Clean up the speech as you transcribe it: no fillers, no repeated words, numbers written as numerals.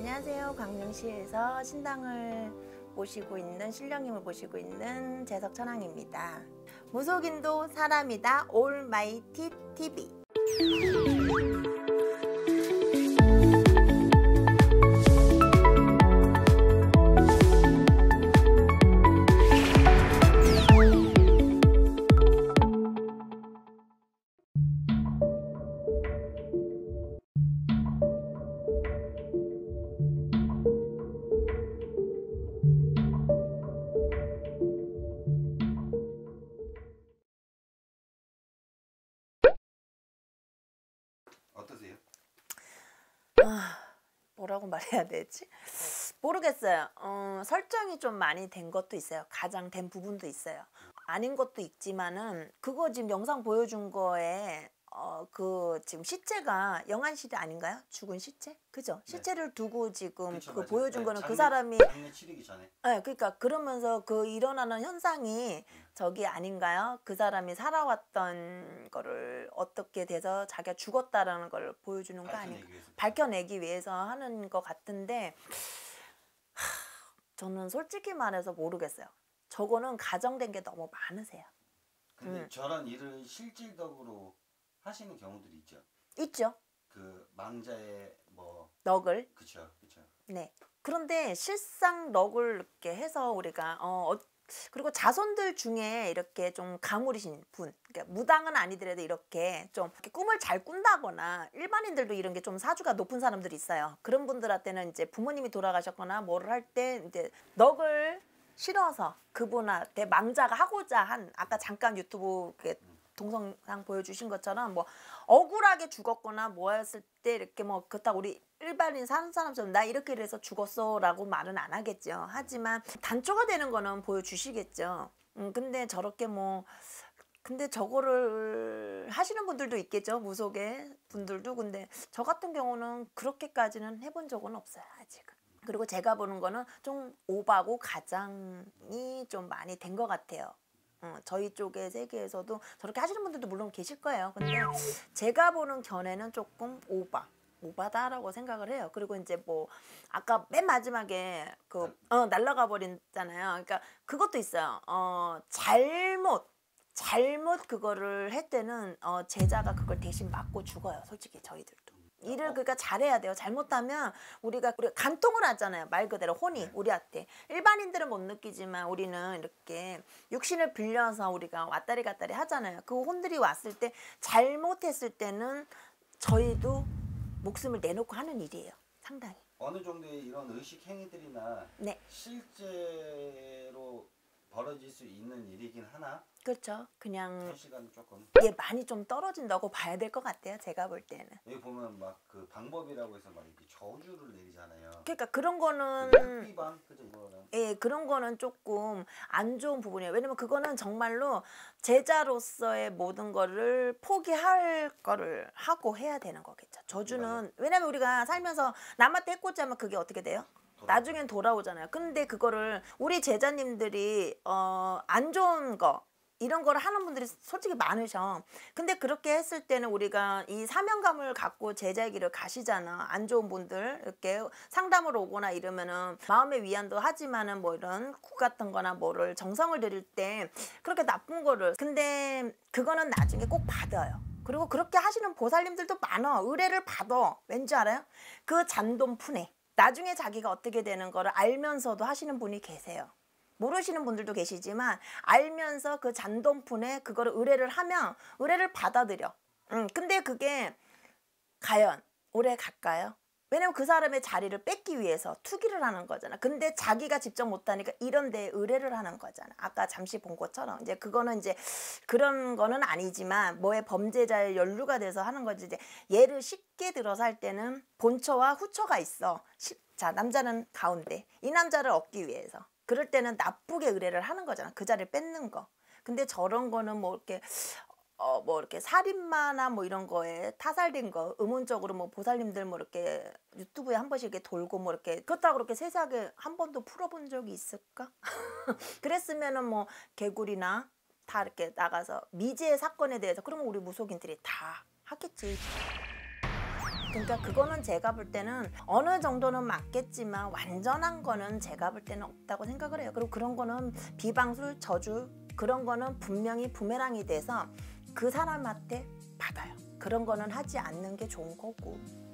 안녕하세요. 광명시에서 신당을 모시고 있는 신령님을 모시고 있는 재석천왕입니다. 무속인도 사람이다 올마이티 TV. 어떠세요? 뭐라고 말해야 되지? 모르겠어요. 설정이 좀 많이 된 것도 있어요. 가장된 부분도 있어요. 아닌 것도 있지만은 그거 지금 영상 보여준 거에 그 지금 시체가 영안실이 아닌가요? 죽은 시체? 그죠? 네. 시체를 두고 지금 그쵸, 그 맞아요. 보여준 네, 거는 그 장례 사람이 치르기 전에. 네, 그러니까 그러면서 그 일어나는 현상이 저기 아닌가요? 그 사람이 살아왔던 거를 어떻게 돼서 자기가 죽었다라는 걸 보여주는 거 아닌가? 밝혀내기 위해서 하는 것 같은데 저는 솔직히 말해서 모르겠어요. 저거는 가정된 게 너무 많으세요. 근데 저런 일을 실질적으로 하시는 경우들이 있죠. 있죠. 그 망자의 뭐 넉을. 그쵸. 네. 그런데 실상 넉을 이렇게 해서 우리가 그리고 자손들 중에 이렇게 좀 가물이신 분, 그러니까 무당은 아니더라도 이렇게 좀 이렇게 꿈을 잘 꾼다거나 일반인들도 이런 게 좀 사주가 높은 사람들이 있어요. 그런 분들한테는 이제 부모님이 돌아가셨거나 뭐를 할 때 이제 넉을 실어서 그분한테 망자가 하고자 한 아까 잠깐 유튜브 동영상 보여주신 것처럼 뭐 억울하게 죽었거나 뭐 했을 때 이렇게 뭐 그렇다고 우리 일반인 사는 사람처럼 나 이렇게 해서 죽었어 라고 말은 안 하겠죠. 하지만 단초가 되는 거는 보여주시겠죠. 근데 저렇게 뭐 근데 저거를 하시는 분들도 있겠죠. 무속의 분들도. 근데 저 같은 경우는 그렇게까지는 해본 적은 없어요. 아직은. 그리고 제가 보는 거는 좀 오바고 가장이 좀 많이 된 것 같아요. 저희 쪽의 세계에서도 저렇게 하시는 분들도 물론 계실 거예요. 근데 제가 보는 견해는 조금 오바다라고 생각을 해요. 그리고 이제 뭐 아까 맨 마지막에 그 날아가 버린잖아요. 그러니까 그것도 있어요. 잘못 그거를 할 때는 제자가 그걸 대신 맞고 죽어요. 솔직히 저희들도. 일을 그러니까 잘해야 돼요. 잘못하면 우리가 간통을 하잖아요. 말 그대로 혼이 우리한테. 일반인들은 못 느끼지만 우리는 이렇게 육신을 빌려서 우리가 왔다리 갔다리 하잖아요. 그 혼들이 왔을 때 잘못했을 때는 저희도 목숨을 내놓고 하는 일이에요. 상당히. 어느 정도의 이런 의식 행위들이나 네. 실제로 벌어질 수 있는 일이긴 하나? 그렇죠. 그냥 시간은 조금 많이 좀 떨어진다고 봐야 될 것 같아요. 제가 볼 때는. 여기 보면 막 그 방법이라고 해서 막 이렇게 저주를 내리잖아요. 그러니까 그런 거는 흑비방 그죠 이거는. 예, 그런 거는 조금 안 좋은 부분이에요. 왜냐면 그거는 정말로 제자로서의 모든 거를 포기할 거를 하고 해야 되는 거겠죠. 저주는 왜냐면 우리가 살면서 남한테 해코지 하면 그게 어떻게 돼요? 나중엔 돌아오잖아요. 근데 그거를 우리 제자님들이 안 좋은 거 이런 거를 하는 분들이 솔직히 많으셔. 근데 그렇게 했을 때는 우리가 이 사명감을 갖고 제자의 길을 가시잖아. 안 좋은 분들 이렇게 상담을 오거나 이러면은 마음의 위안도 하지만은 뭐 이런 국 같은 거나 뭐를 정성을 들일 때 그렇게 나쁜 거를 근데 그거는 나중에 꼭 받아요. 그리고 그렇게 하시는 보살님들도 많아. 의뢰를 받아. 왠지 알아요? 그 잔돈 푸네. 나중에 자기가 어떻게 되는 거를 알면서도 하시는 분이 계세요. 모르시는 분들도 계시지만 알면서 그 잔돈푼에 그거를 의뢰를 하면 의뢰를 받아들여. 근데 그게 과연 오래 갈까요? 왜냐면 그 사람의 자리를 뺏기 위해서 투기를 하는 거잖아. 근데 자기가 직접 못하니까 이런 데에 의뢰를 하는 거잖아. 아까 잠시 본 것처럼 이제 그거는 이제 그런 거는 아니지만 뭐의 범죄자의 연루가 돼서 하는 거지. 이제 예를 쉽게 들어서 할 때는 본처와 후처가 있어. 자, 남자는 가운데 이 남자를 얻기 위해서. 그럴 때는 나쁘게 의뢰를 하는 거잖아. 그 자리를 뺏는 거. 근데 저런 거는 뭐 이렇게 살인마나 뭐 이런 거에 타살된 거 의문적으로 뭐 보살님들 뭐 이렇게 유튜브에 한 번씩 이렇게 돌고 뭐 이렇게 그렇다고 그렇게 세세하게 한 번도 풀어본 적이 있을까? 그랬으면은 뭐 개구리나 다 이렇게 나가서 미제 사건에 대해서 그러면 우리 무속인들이 다 하겠지. 그러니까 그거는 제가 볼 때는 어느 정도는 맞겠지만 완전한 거는 제가 볼 때는 없다고 생각을 해요. 그리고 그런 거는 비방술, 저주 그런 거는 분명히 부메랑이 돼서 그 사람한테 받아요. 그런 거는 하지 않는 게 좋은 거고.